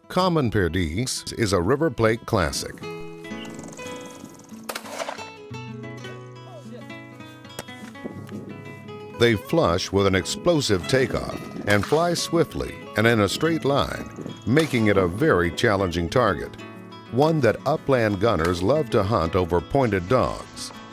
Common Perdiz is a River Plate classic. They flush with an explosive takeoff and fly swiftly and in a straight line, making it a very challenging target, one that upland gunners love to hunt over pointed dogs.